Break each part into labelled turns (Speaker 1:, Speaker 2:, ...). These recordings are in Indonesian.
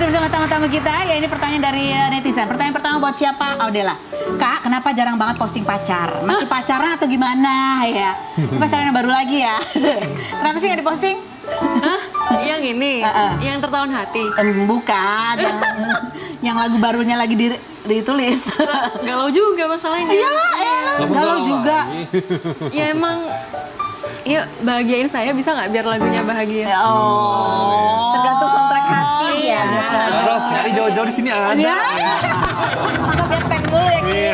Speaker 1: sudah bersama tamu-tamu kita. Ya ini pertanyaan dari netizen. Pertanyaan pertama buat siapa? Audela. Kak, kenapa jarang banget posting pacar? Masih pacaran atau gimana ya? Pacaran yang baru lagi ya? Kenapa sih nggak diposting?
Speaker 2: Hah? Yang ini? Yang tertawan hati?
Speaker 1: Bukan. Yang lagu barunya lagi ditulis.
Speaker 2: Galau juga masalahnya.
Speaker 1: Iya, galau juga.
Speaker 2: Ya emang, ya bahagiain saya bisa nggak biar lagunya bahagia?
Speaker 1: Oh.
Speaker 3: Tergantung soundtrack hati ya.
Speaker 4: Terus nyari jauh-jauh di sini ada.
Speaker 1: Ya.
Speaker 3: Maka biar pen dulu ya Ki.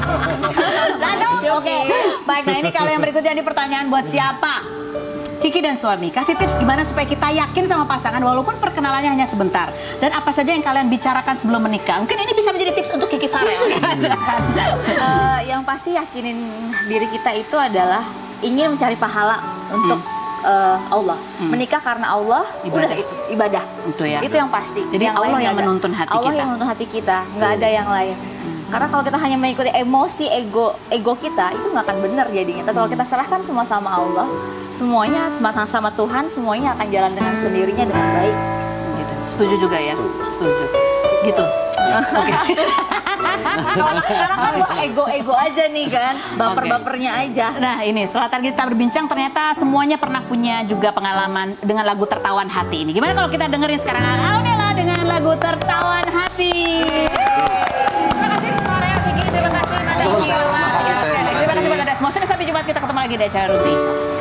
Speaker 1: Oke. Baik, nah ini kalau yang berikutnya ini pertanyaan buat siapa? Kiki dan suami, kasih tips gimana supaya kita yakin sama pasangan walaupun perkenalannya hanya sebentar. Dan apa saja yang kalian bicarakan sebelum menikah. Mungkin ini bisa menjadi tips untuk Kiki Farel.
Speaker 3: Yang pasti yakinin diri kita itu adalah ingin mencari pahala untuk Allah. Menikah karena Allah, udah itu ibadah. Itu yang pasti.
Speaker 1: Jadi
Speaker 3: yang
Speaker 1: Allah yang
Speaker 3: ada.
Speaker 1: menuntun hati
Speaker 3: Allah
Speaker 1: kita.
Speaker 3: yang menuntun hati kita, nggak ada yang lain. Karena kalau kita hanya mengikuti emosi, ego kita, itu nggak akan benar jadinya. Tapi kalau kita serahkan semua sama Allah, semuanya sama Tuhan, semuanya akan jalan dengan sendirinya dengan baik.
Speaker 1: Gitu. Setuju juga ya? Setuju. Gitu. Oke.
Speaker 3: Sekarang kan ego aja nih kan, baper-bapernya aja.
Speaker 1: Nah ini setelah tadi kita berbincang ternyata semuanya pernah punya juga pengalaman dengan lagu Tertawan Hati ini. Gimana kalau kita dengerin sekarang Audela dengan lagu Tertawan Hati? Terima kasih Farel, Kiki, terima kasih Nada. Terima kasih buat Anda semua. Sampai jumpa, kita ketemu lagi di acara Ruti.